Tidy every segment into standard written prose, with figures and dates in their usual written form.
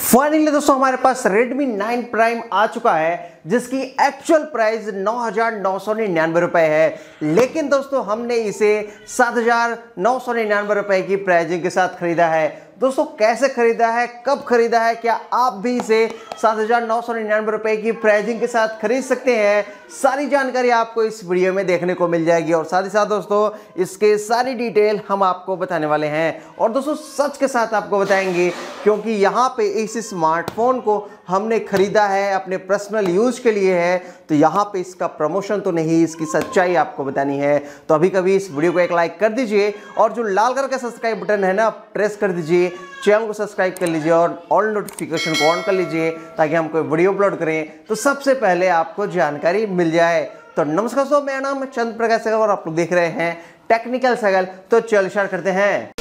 Finally दोस्तों हमारे पास Redmi 9 Prime आ चुका है जिसकी एक्चुअल प्राइस 9,999 रुपए है। लेकिन दोस्तों हमने इसे 7,999 रुपए की प्राइसिंग के साथ खरीदा है। दोस्तों कैसे खरीदा है, कब खरीदा है, क्या आप भी इसे 7,999 रुपए की प्राइसिंग के साथ खरीद सकते हैं, सारी जानकारी आपको इस वीडियो में देखने को मिल जाएगी। और साथ ही साथ दोस्तों इसके सारी डिटेल हम आपको बताने वाले हैं और दोस्तों सच के साथ आपको बताएंगे, क्योंकि यहाँ पे इस स्मार्टफोन को हमने खरीदा है अपने पर्सनल यूज के लिए है, तो यहाँ पे इसका प्रमोशन तो नहीं, इसकी सच्चाई आपको बतानी है। तो अभी कभी इस वीडियो को एक लाइक कर दीजिए और जो लाल कलर का सब्सक्राइब बटन है ना प्रेस कर दीजिए, चैनल को सब्सक्राइब कर लीजिए और ऑल नोटिफिकेशन को ऑन कर लीजिए ताकि हम कोई वीडियो अपलोड करें तो सबसे पहले आपको जानकारी मिल जाए। तो नमस्कार दोस्तों, मेरा नाम है चंद्र प्रकाश सहगल और आप लोग देख रहे हैं टेक्निकल सहगल। तो चलिए स्टार्ट करते हैं।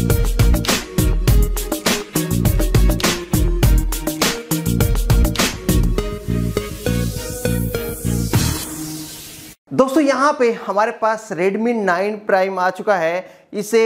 दोस्तों यहाँ पे हमारे पास Redmi 9 Prime आ चुका है। इसे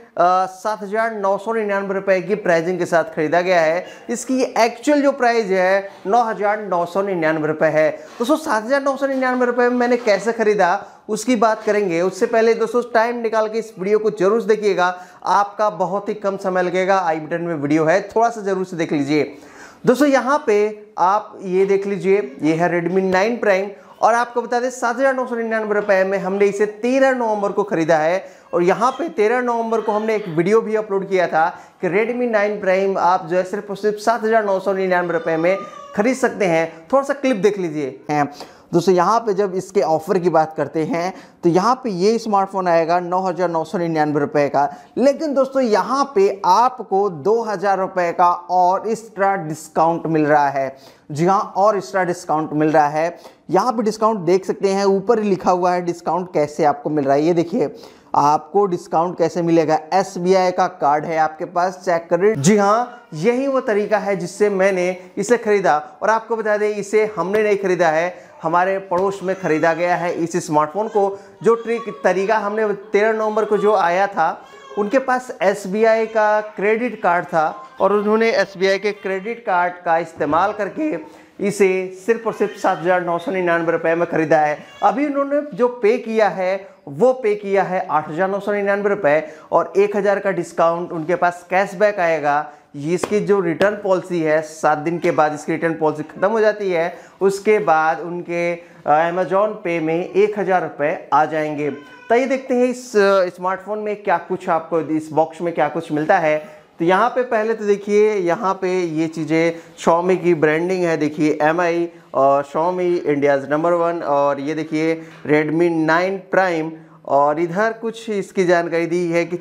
7,999 रुपए की प्राइसिंग के साथ खरीदा गया है। इसकी एक्चुअल जो प्राइस है 9,999 रुपए है। दोस्तों 7,999 रुपए में मैंने कैसे खरीदा उसकी बात करेंगे। उससे पहले दोस्तों टाइम निकाल के इस वीडियो को जरूर से देखिएगा, आपका बहुत ही कम समय लगेगा। आई बटन में वीडियो है, थोड़ा सा जरूर से देख लीजिए। दोस्तों यहाँ पे आप ये देख लीजिए, ये है Redmi 9 Prime और आपको बता दें 7,999 रुपए में हमने इसे 13 नवंबर को खरीदा है। और यहाँ पे 13 नवंबर को हमने एक वीडियो भी अपलोड किया था कि Redmi 9 Prime आप जो है सिर्फ 7,999 रुपए में खरीद सकते हैं। थोड़ा सा क्लिप देख लीजिए। दोस्तों यहाँ पे जब इसके ऑफर की बात करते हैं तो यहाँ पे ये स्मार्टफोन आएगा 9,999 रुपए का, लेकिन दोस्तों यहाँ पे आपको 2,000 रुपए का और एक्स्ट्रा डिस्काउंट मिल रहा है। जी हाँ, और एक्स्ट्रा डिस्काउंट मिल रहा है। यहाँ पे डिस्काउंट देख सकते हैं, ऊपर ही लिखा हुआ है डिस्काउंट कैसे आपको मिल रहा है। ये देखिए आपको डिस्काउंट कैसे मिलेगा। SBI का कार्ड है आपके पास, चेक करें। जी हाँ, यही वो तरीका है जिससे मैंने इसे खरीदा। और आपको बता दें इसे हमने नहीं खरीदा है, हमारे पड़ोस में खरीदा गया है इस स्मार्टफोन को। जो तरीका हमने 13 नवंबर को जो आया था, उनके पास SBI का क्रेडिट कार्ड था और उन्होंने SBI के क्रेडिट कार्ड का इस्तेमाल करके इसे सिर्फ और सिर्फ 7,999 रुपए में खरीदा है। अभी उन्होंने जो पे किया है वो पे किया है 8,999 रुपए और 1,000 का डिस्काउंट उनके पास कैशबैक आएगा। इसकी जो रिटर्न पॉलिसी है 7 दिन के बाद इसकी रिटर्न पॉलिसी ख़त्म हो जाती है। उसके बाद उनके अमेजॉन पे में 1,000 रुपये आ जाएंगे। तो ये देखते हैं इस स्मार्टफोन में क्या कुछ आपको, इस बॉक्स में क्या कुछ मिलता है। तो यहाँ पे पहले तो देखिए, यहाँ पे ये चीज़ें Xiaomi की ब्रांडिंग है। देखिए MI और Xiaomi इंडियाज़ नंबर 1। और ये देखिए Redmi 9 Prime। और इधर कुछ इसकी जानकारी दी है कि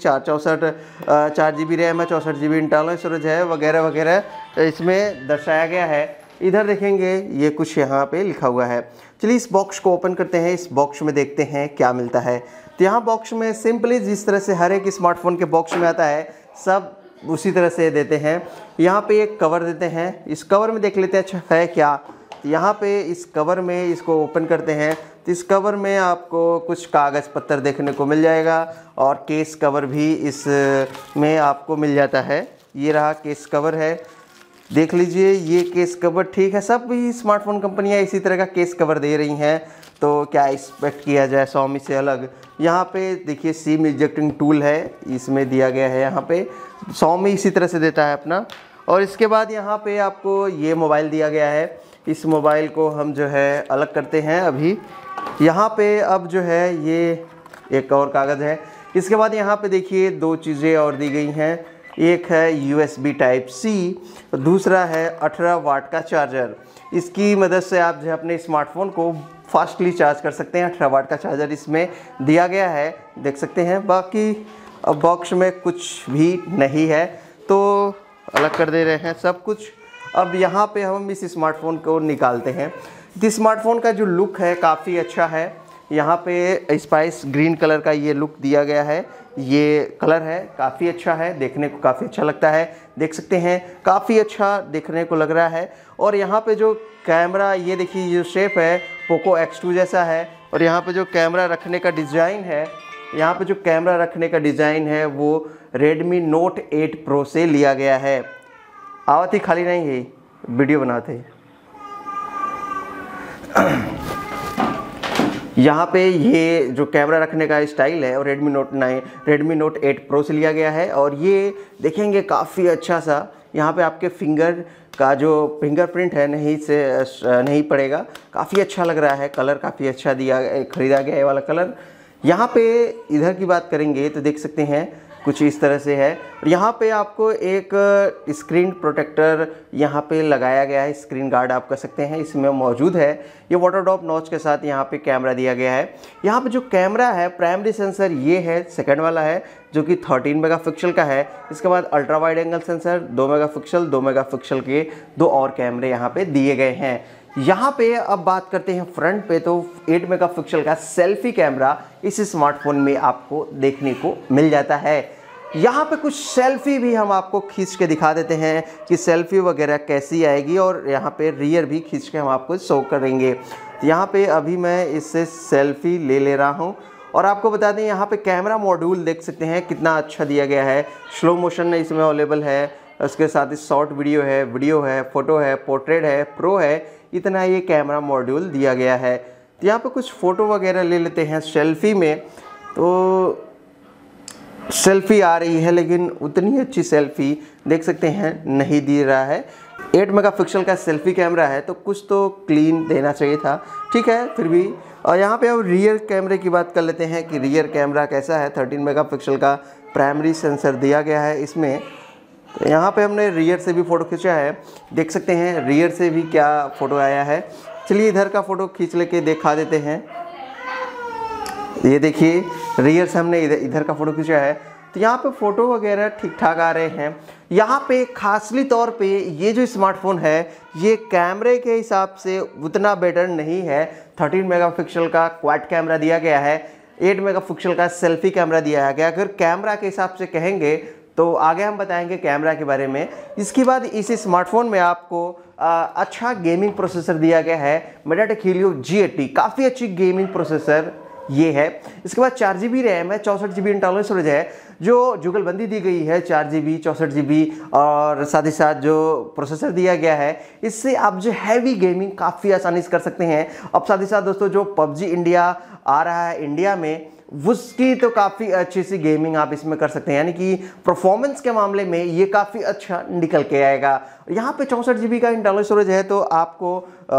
4 GB रैम है, 64 GB इंटरनल स्टोरेज है, वगैरह वगैरह इसमें दर्शाया गया है। इधर देखेंगे ये कुछ यहाँ पे लिखा हुआ है। चलिए इस बॉक्स को ओपन करते हैं, इस बॉक्स में देखते हैं क्या मिलता है। तो यहाँ बॉक्स में सिंपली जिस तरह से हर एक स्मार्टफोन के बॉक्स में आता है सब उसी तरह से देते हैं। यहाँ पे एक कवर देते हैं, इस कवर में देख लेते हैं अच्छा है क्या। तो यहाँ पे इस कवर में इसको ओपन करते हैं तो इस कवर में आपको कुछ कागज़ पत्तर देखने को मिल जाएगा और केस कवर भी इस में आपको मिल जाता है। ये रहा केस कवर है, देख लीजिए ये केस कवर ठीक है। सब भी स्मार्टफोन कंपनियां इसी तरह का केस कवर दे रही हैं, तो क्या एक्सपेक्ट किया जाए Xiaomi से अलग। यहाँ पे देखिए सिम इजेक्टिंग टूल है, इसमें दिया गया है। यहाँ पे Xiaomi इसी तरह से देता है अपना। और इसके बाद यहाँ पे आपको ये मोबाइल दिया गया है। इस मोबाइल को हम जो है अलग करते हैं अभी। यहाँ पे अब जो है ये एक और कागज़ है। इसके बाद यहाँ पे देखिए 2 चीज़ें और दी गई हैं। एक है USB Type-C, दूसरा है 18 वाट का चार्जर। इसकी मदद से आप जो है अपने स्मार्टफोन को फास्टली चार्ज कर सकते हैं। 18 वाट का चार्जर इसमें दिया गया है, देख सकते हैं। बाकी अब बॉक्स में कुछ भी नहीं है तो अलग कर दे रहे हैं सब कुछ। अब यहाँ पे हम इस स्मार्टफोन को निकालते हैं। इस स्मार्टफोन का जो लुक है काफ़ी अच्छा है। यहाँ पे स्पाइस ग्रीन कलर का ये लुक दिया गया है। ये कलर है काफ़ी अच्छा है, देखने को काफ़ी अच्छा लगता है। देख सकते हैं काफ़ी अच्छा देखने को लग रहा है। और यहाँ पे जो कैमरा, ये देखिए जो शेप है पोको X2 जैसा है। और यहाँ पे जो कैमरा रखने का डिज़ाइन है, यहाँ पे जो कैमरा रखने का डिज़ाइन है वो Redmi Note 8 Pro से लिया गया है। आवत ही खाली नहीं है, वीडियो बनाते। यहाँ पे ये जो कैमरा रखने का स्टाइल है और Redmi Note 8 Pro से लिया गया है। और ये देखेंगे काफ़ी अच्छा सा, यहाँ पे आपके फिंगर का जो फिंगरप्रिंट है नहीं पड़ेगा, काफ़ी अच्छा लग रहा है। कलर काफ़ी अच्छा खरीदा गया है वाला कलर। यहाँ पे इधर की बात करेंगे तो देख सकते हैं कुछ इस तरह से है। और यहाँ पे आपको एक स्क्रीन प्रोटेक्टर यहाँ पे लगाया गया है, स्क्रीन गार्ड आप कह सकते हैं, इसमें मौजूद है। ये वाटर ड्रॉप नॉच के साथ यहाँ पे कैमरा दिया गया है। यहाँ पे जो कैमरा है प्राइमरी सेंसर ये है, सेकंड वाला है जो कि 13 मेगापिक्सल का है। इसके बाद ultra wide angle sensor 2 megapixel के 2 और कैमरे यहाँ पे दिए गए हैं। यहाँ पे अब बात करते हैं फ्रंट पे, तो 8 मेगापिक्सल का सेल्फी कैमरा इस स्मार्टफोन में आपको देखने को मिल जाता है। यहाँ पे कुछ सेल्फी भी हम आपको खींच के दिखा देते हैं कि सेल्फी वगैरह कैसी आएगी, और यहाँ पे रियर भी खींच के हम आपको शो करेंगे। तो यहाँ पे अभी मैं इससे सेल्फी ले रहा हूँ। और आपको बता दें यहाँ पे कैमरा मॉड्यूल देख सकते हैं कितना अच्छा दिया गया है। स्लो मोशन इसमें अवेलेबल है, उसके साथ ही शॉर्ट वीडियो है, फोटो है, पोर्ट्रेट है, प्रो है, इतना ये कैमरा मॉड्यूल दिया गया है। तो यहाँ पे कुछ फ़ोटो वगैरह ले लेते हैं सेल्फी में। तो सेल्फी आ रही है लेकिन उतनी अच्छी सेल्फी देख सकते हैं नहीं दे रहा है। 8 मेगापिक्सल का सेल्फी कैमरा है तो कुछ तो क्लीन देना चाहिए था, ठीक है फिर भी। और यहाँ पे अब रियर कैमरे की बात कर लेते हैं कि रियर कैमरा कैसा है। 13 मेगापिक्सल का प्राइमरी सेंसर दिया गया है इसमें। तो यहाँ पे हमने रियर से भी फ़ोटो खींचा है, देख सकते हैं रियर से भी क्या फ़ोटो आया है। चलिए इधर का फ़ोटो खींच लेके दिखा देते हैं। ये देखिए रियर से हमने इधर का फ़ोटो खींचा है। तो यहाँ पे फ़ोटो वगैरह ठीक ठाक आ रहे हैं। यहाँ पे खासली तौर पे ये जो स्मार्टफोन है ये कैमरे के हिसाब से उतना बेटर नहीं है। 13 मेगापिक्सल का क्वाड कैमरा दिया गया है, 8 मेगापिक्सल का सेल्फी कैमरा दिया गया। अगर कैमरा के हिसाब से कहेंगे तो आगे हम बताएंगे कैमरा के बारे में। इसके बाद इस स्मार्टफोन में आपको अच्छा गेमिंग प्रोसेसर दिया गया है, MediaTek Helio G80, काफ़ी अच्छी गेमिंग प्रोसेसर ये है। इसके बाद 4GB रैम है, 64GB इंटरनल स्टोरेज है, जो जुगलबंदी दी गई है 4GB 64GB, और साथ ही साथ जो प्रोसेसर दिया गया है इससे आप जो हैवी गेमिंग काफ़ी आसानी से कर सकते हैं। अब साथ ही साथ दोस्तों जो PUBG इंडिया आ रहा है इंडिया में, उसकी तो काफ़ी अच्छी सी गेमिंग आप इसमें कर सकते हैं, यानी कि परफॉर्मेंस के मामले में ये काफ़ी अच्छा निकल के आएगा। यहाँ पे 64GB का इंटरनल स्टोरेज है तो आपको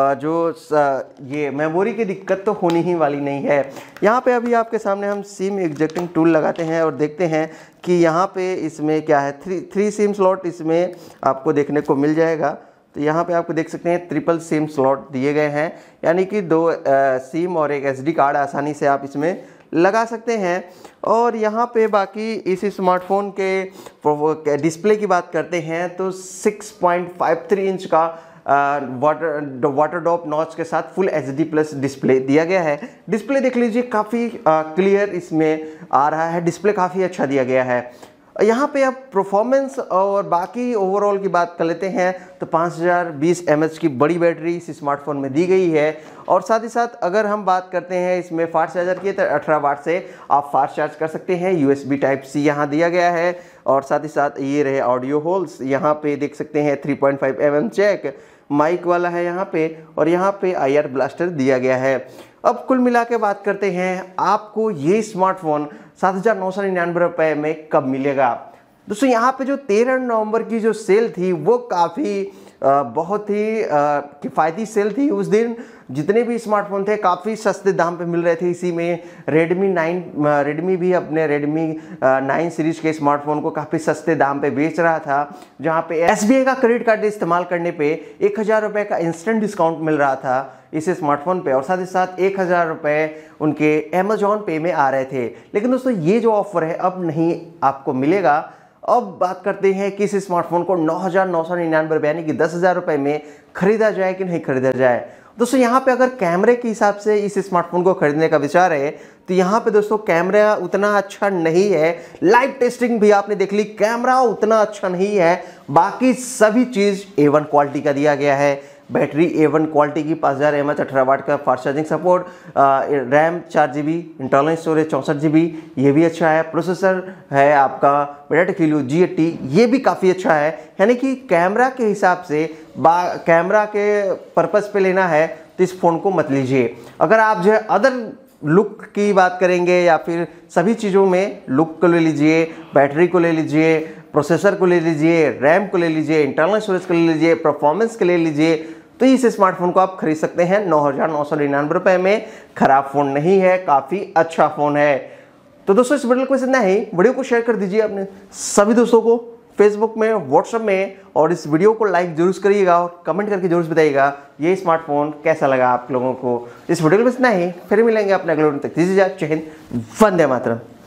ये मेमोरी की दिक्कत तो होनी ही वाली नहीं है। यहाँ पे अभी आपके सामने हम सिम एग्जैक्टिंग टूल लगाते हैं और देखते हैं कि यहाँ पे इसमें क्या है। 3 सिम स्लॉट इसमें आपको देखने को मिल जाएगा। तो यहाँ पे आपको देख सकते हैं ट्रिपल सिम स्लॉट दिए गए हैं, यानी कि 2 सिम और एक SD कार्ड आसानी से आप इसमें लगा सकते हैं। और यहाँ पे बाकी इस स्मार्टफोन के डिस्प्ले की बात करते हैं तो 6.53 इंच का वाटर ड्रॉप नॉच के साथ फुल HD+ डिस्प्ले दिया गया है। डिस्प्ले देख लीजिए काफ़ी क्लियर इसमें आ रहा है, डिस्प्ले काफ़ी अच्छा दिया गया है। यहाँ पे अब परफॉर्मेंस और बाकी ओवरऑल की बात कर लेते हैं तो 5020 mAh की बड़ी बैटरी इस स्मार्टफोन में दी गई है। और साथ ही साथ अगर हम बात करते हैं इसमें फास्ट चार्जर की तो 18 वाट से आप फास्ट चार्ज कर सकते हैं। USB Type-C यहाँ दिया गया है। और साथ ही साथ ये रहे ऑडियो होल्स, यहाँ पे देख सकते हैं 3.5 mm जैक माइक वाला है यहाँ पे, और यहाँ पे IR ब्लास्टर दिया गया है। अब कुल मिला के बात करते हैं आपको ये स्मार्टफोन 7,999 रुपये में कब मिलेगा। दोस्तों यहाँ पे जो 13 नवंबर की जो सेल थी वो काफ़ी बहुत ही किफ़ायती सेल थी। उस दिन जितने भी स्मार्टफोन थे काफ़ी सस्ते दाम पे मिल रहे थे। इसी में रेडमी भी अपने Redmi 9 सीरीज के स्मार्टफोन को काफ़ी सस्ते दाम पे बेच रहा था, जहाँ पे SBI का क्रेडिट कार्ड इस्तेमाल करने पे 1000 रुपये का इंस्टेंट डिस्काउंट मिल रहा था इस स्मार्टफोन पे, और साथ ही साथ 1000 रुपये उनके Amazon पे में आ रहे थे। लेकिन दोस्तों ये जो ऑफर है अब नहीं आपको मिलेगा। अब बात करते हैं कि इस स्मार्टफोन को 9,999 रुपये यानी कि 10,000 रुपये में खरीदा जाए कि नहीं खरीदा जाए। दोस्तों यहाँ पे अगर कैमरे के हिसाब से इस स्मार्टफोन को खरीदने का विचार है तो यहाँ पे दोस्तों कैमरा उतना अच्छा नहीं है। लाइव टेस्टिंग भी आपने देख ली, कैमरा उतना अच्छा नहीं है। बाकी सभी चीज़ A1 क्वालिटी का दिया गया है। बैटरी A1 क्वालिटी की 5000 mAh 18 वाट का fast charging support, RAM 4 GB, internal storage 64 GB, ये भी अच्छा है। प्रोसेसर है आपका MediaTek Helio G80, ये भी काफ़ी अच्छा है। यानी कि कैमरा के हिसाब से कैमरा के पर्पज़ पे लेना है तो इस फ़ोन को मत लीजिए। अगर आप जो है अदर लुक की बात करेंगे या फिर सभी चीज़ों में, लुक को ले लीजिए, बैटरी को ले लीजिए, प्रोसेसर को ले लीजिए, रैम को ले लीजिए, इंटरनल स्टोरेज को ले लीजिए, परफॉर्मेंस के ले लीजिए, तो इस स्मार्टफोन को आप खरीद सकते हैं 9,999 रुपये में। खराब फ़ोन नहीं है, काफ़ी अच्छा फ़ोन है। तो दोस्तों इस वीडियो को इतना ही, वीडियो को शेयर कर दीजिए अपने सभी दोस्तों को फेसबुक में, व्हाट्सएप में, और इस वीडियो को लाइक जरूर करिएगा और कमेंट करके जरूर बताइएगा ये स्मार्टफोन कैसा लगा आप लोगों को। इस वीडियो में इतना ही, फिर मिलेंगे अपने अगले वीडियो तक। जय हिंद, वंदे मातरम।